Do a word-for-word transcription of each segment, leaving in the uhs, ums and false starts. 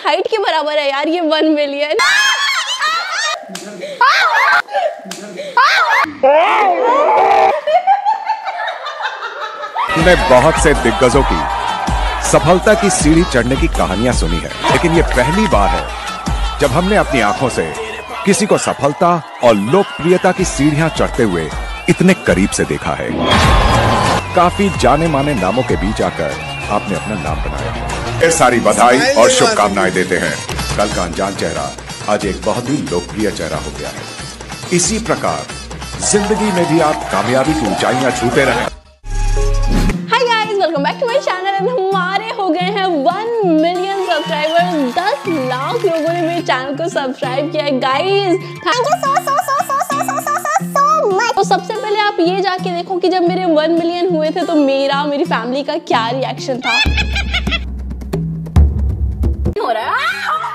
Height के बराबर है यार ये वन मिलियन। हमने बहुत से दिग्गजों की सफलता की सीढ़ी चढ़ने की कहानियां सुनी है, लेकिन ये पहली बार है जब हमने अपनी आंखों से किसी को सफलता और लोकप्रियता की सीढ़ियां चढ़ते हुए इतने करीब से देखा है। काफी जाने माने नामों के बीच आकर आपने अपना नाम बनाया है। ये सारी बधाई और शुभकामनाएं देते हैं। कल का अनजान चेहरा आज एक बहुत ही लोकप्रिय चेहरा हो गया है। इसी प्रकार जिंदगी में भी आप कामयाबी की ऊंचाइयां छूते रहें। Hi guys, welcome back to my channel. हमारे हो गए हैं वन मिलियन सब्सक्राइबर। दस लाख लोगों ने मेरे चैनल को सब्सक्राइब किया है guys. Thank you so so so so so so so so so much. तो सबसे पहले आप ये जाके देखो कि जब मेरे वन मिलियन हुए थे तो मेरा मेरी फैमिली का क्या रिएक्शन था। हो रहा है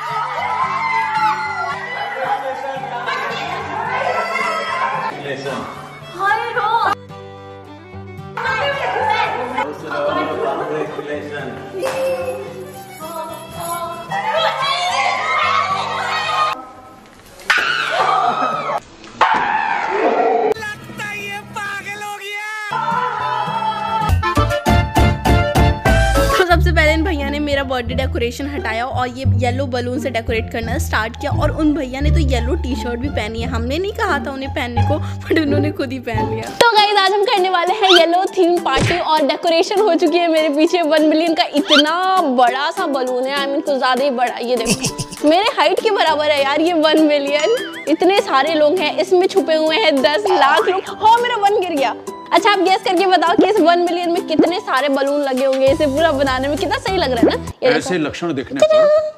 सबसे पहले इन भैया ने मेरा बर्थडे डेकोरेशन हटाया और ये येलो बलून से डेकोरेट करना स्टार्ट किया। और उन भैया ने तो येलो टी शर्ट भी पहनी है। हमने नहीं कहा था उन्हें पहनने को, बट उन्होंने खुद ही पहन लिया। तो गाइस आज हम करने वाले हैं येलो थीम पार्टी और डेकोरेशन हो चुकी है मेरे पीछे। वन मिलियन का इतना बड़ा सा बलून है, आई मीन कुछ ज्यादा ही बड़ा। ये देखो मेरे हाइट के बराबर है यार ये वन मिलियन। इतने सारे लोग हैं, इसमें छुपे हुए हैं दस लाख लोग। हाँ मेरा वन गिर गया। अच्छा आप गेस करके बताओ कि इस वन मिलियन में कितने सारे बलून लगे होंगे। इसे पूरा बनाने में कितना सही लग रहा है ना। ये ऐसे लक्षण देखने पर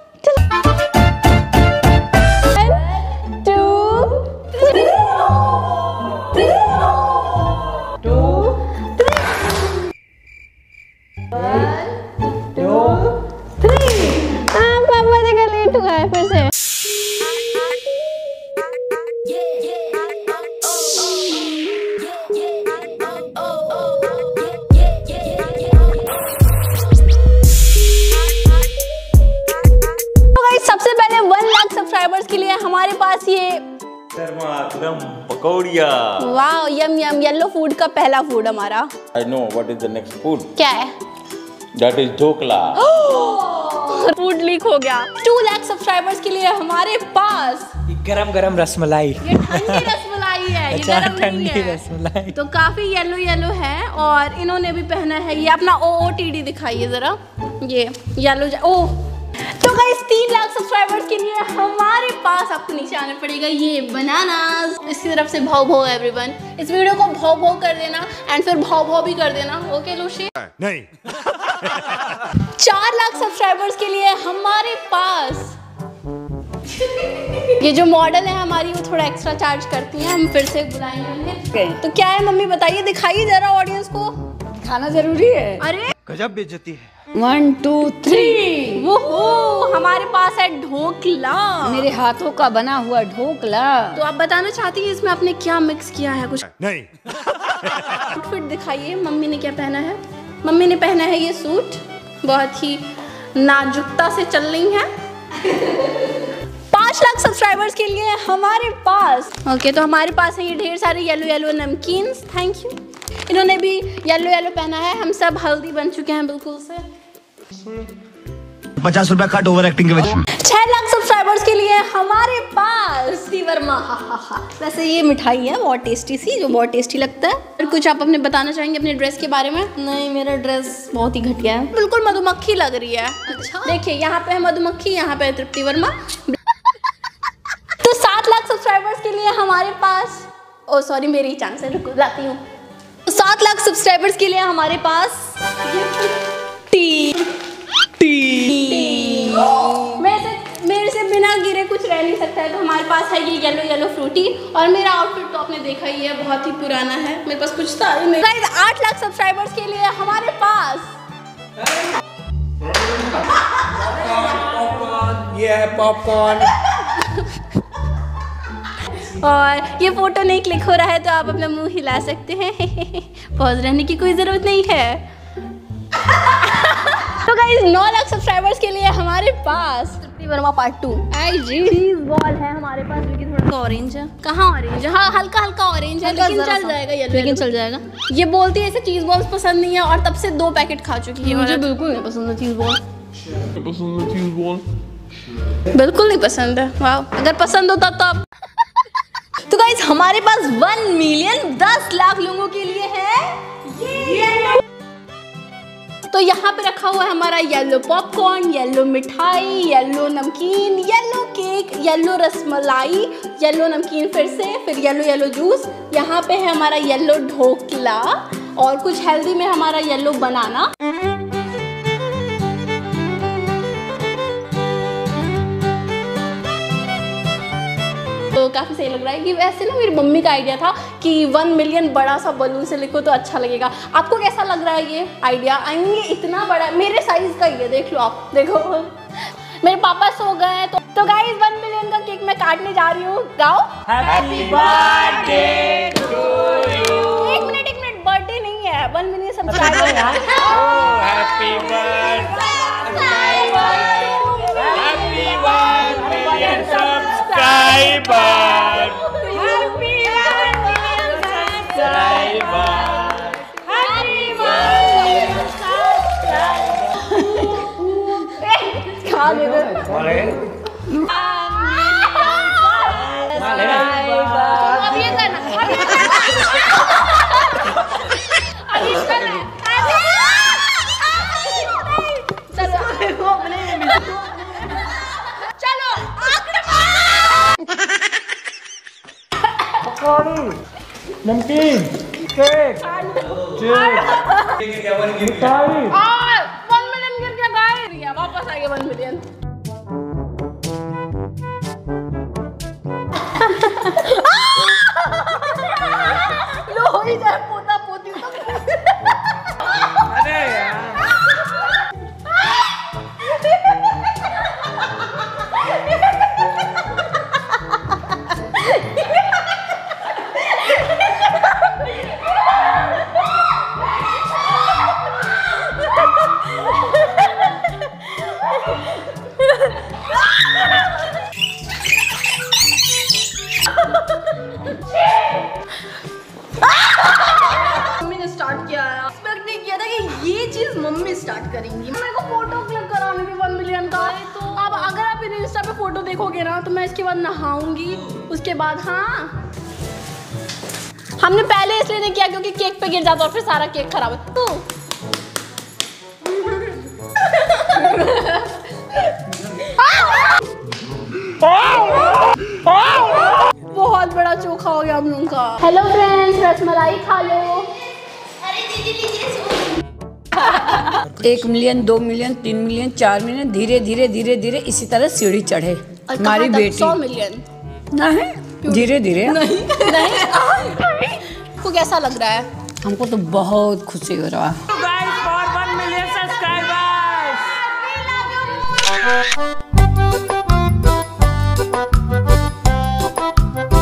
पापा देखा लेट हुआ है फिर से। सब्सक्राइबर्स के लिए हमारे पास ये पकौड़िया। Wow yum yum. Yellow food का पहला फूड हमारा। I know what is the next food. क्या है? That is dhokla. Food leak हो गया। टू लाख सब्सक्राइबर्स के लिए हमारे पास गरम गरम रसमलाई। ये ठंडी रसमलाई है, ये गरम नहीं है। रसमलाई तो काफी येलो येलो है। और इन्होंने भी पहना है ये अपना ओ ओ टी डी दिखाइए जरा। ये येलो ओ। तो गाइस तीन लाख सब्सक्राइबर्स के लिए हमारे पास आपको नीचे आना पड़ेगा ये बनानास। इसकी तरफ से भाव भाव एवरीवन। इस वीडियो को भाव भाव कर देना एंड फिर भाव भाव भी कर देना। ओके लुशी? नहीं। चार लाख सब्सक्राइबर्स के लिए हमारे पास ये जो मॉडल है हमारी वो थोड़ा एक्स्ट्रा चार्ज करती है। हम फिर से बुलाएंगे। तो क्या है मम्मी बताइए, दिखाइए जरा ऑडियंस को। खाना जरूरी है। अरे गजब बेइज्जती है। One two three. वो हमारे पास है ढोकला, मेरे हाथों का बना हुआ ढोकला। तो आप बताना चाहती हैं इसमें आपने क्या मिक्स किया है? कुछ नहीं। आउटफिट दिखाइए मम्मी ने क्या पहना है। मम्मी ने पहना है ये सूट, बहुत ही नाजुकता से चल रही है। पाँच लाख सब्सक्राइबर्स के लिए हमारे पास ओके तो हमारे पास है ये ढेर सारे येलो येलो नमकीन। Thank you. इन्होंने भी येलो येलो पहना है। हम सब हल्दी बन चुके हैं बिल्कुल से। पचास रुपया कट ओवर एक्टिंग के वजह। छह लाख सब्सक्राइबर्स के लिए हमारे पास वर्मा। हा हा हा। वैसे ये मिठाई है बहुत टेस्टी सी, जो बहुत टेस्टी लगता है। और कुछ आप अपने बताना चाहेंगे अपने ड्रेस के बारे में? नहीं मेरा ड्रेस बहुत ही घटिया है, बिल्कुल मधुमक्खी लग रही है। अच्छा देखिए यहाँ पे है मधुमक्खी, यहाँ पे है तृप्ति वर्मा। तो सात लाख सब्सक्राइबर्स के लिए हमारे पास ओ सॉरी मेरी ही चांस है, रुको लाती हूँ। सात लाख सब्सक्राइबर्स के लिए हमारे पास टी टी मेरे से मेरे से बिना गिरे कुछ रह नहीं सकता है। तो हमारे पास है ये येलो येलो फ्रूटी। और मेरा आउटफिट तो आपने देखा ही है, बहुत ही पुराना है। मेरे पास कुछ था ही नहीं। गाइस आठ लाख सब्सक्राइबर्स के लिए हमारे पास ये है पॉपकॉर्न। और ये फोटो नहीं क्लिक हो रहा है तो आप अपना मुंह हिला सकते हैं। पॉज रहने की कोई जरूरत नहीं है। तो गाइस नौ लाख सब्सक्राइबर्स के लिए हमारे पास वर्मा पार्ट टू। आई जी चीज बॉल है हमारे पास, लेकिन थोड़ा सा ऑरेंज है। कहाँ ऑरेंज है? हाँ हल्का हल्का ऑरेंज है, लेकिन चल जाएगा येलो, लेकिन चल जाएगा। ये बोलती है इसे चीज बॉल्स पसंद नहीं है और तब से दो पैकेट खा चुकी है। मुझे बिल्कुल नहीं पसंद है चीज बॉल, बिल्कुल नहीं पसंद है। वाह, अगर पसंद होता तो आप तो गाइस हमारे पास वन मिलियन दस लाख लोगों के लिए है ये। तो यहाँ पे रखा हुआ है हमारा येलो पॉपकॉर्न, येलो मिठाई, येलो नमकीन, येलो केक, येलो रसमलाई, येलो नमकीन फिर से, फिर येलो येलो जूस। यहाँ पे है हमारा येलो ढोकला और कुछ हेल्दी में हमारा येलो बनाना। तो काफ़ी सही लग रहा है। कि वैसे ना मेरी मम्मी का आइडिया था कि वन मिलियन बड़ा सा बलून से लिखो तो अच्छा लगेगा। आपको कैसा लग रहा है ये आइडिया? आई मीन ये इतना बड़ा मेरे साइज का ही है, देख लो आप, देखो मेरे पापा सो गए। तो तो गाइस वन मिलियन का केक मैं काटने जा रही हूँ। गाओ हैप्पी बर्थडे टू यू। एक मिनट एक मिनट, बर्थडे नहीं है, वन मिलियन सब्सक्राइबर है। Happy birthday, happy birthday subscriber, happy खा ले अब ये करना, अब ये करना। अब ये करना। चलो नमकीन, केक, मिठाई। और वन मिलियन गिर गया गाइस, गिर गया, वापस आ गया वन मिलियन। लो हो ही जाए पोता पोती तो। अरे यार मम्मी ने स्टार्ट किया है, एक्सपेक्ट नहीं किया था कि ये चीज मम्मी स्टार्ट करेंगी। मेरे को फोटो क्लिक कराने भी वन मिलियन का। तो अब अगर आप इंस्टा पे फोटो देखोगे ना तो मैं इसके बाद नहाऊंगी, उसके बाद हाँ हमने पहले इसलिए नहीं किया क्योंकि केक पे गिर जाता और फिर सारा केक खराब है। तो बहुत बड़ा चोखा हो गया हम लोगों का। हेलो फ्रेंड्स, रसमलाई खा लो। एक मिलियन, दो मिलियन, तीन मिलियन, चार मिलियन, धीरे धीरे धीरे धीरे इसी तरह सीढ़ी चढ़े हमारी बेटी। सौ मिलियन नहीं, धीरे धीरे। नहीं नहीं आपको कैसा लग रहा है? हमको तो बहुत खुशी हो रहा है। Guys for one million subscribers.